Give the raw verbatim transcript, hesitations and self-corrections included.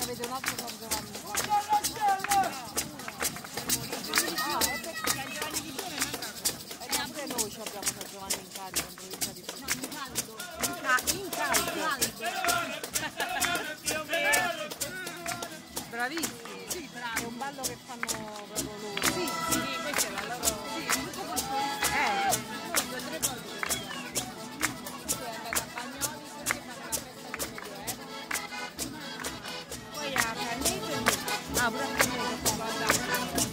avete un altro San Giovanni. Ah, è perché San Giovanni di Giove è un'altra cosa. E anche noi ci abbiamo San Giovanni in carico, in provincia di Puglia. No, in caldo. In caldo. Bravissimi. Sì, bravi. È un ballo che fanno proprio loro. Sì, sì, questa è la loro. Sì, è molto folcloristico. Eh. Due, tre volte. È andata a Bagnoli perché fanno la festa del Medioevo. Poi a Cagnete. Ah, pure a Cagnete.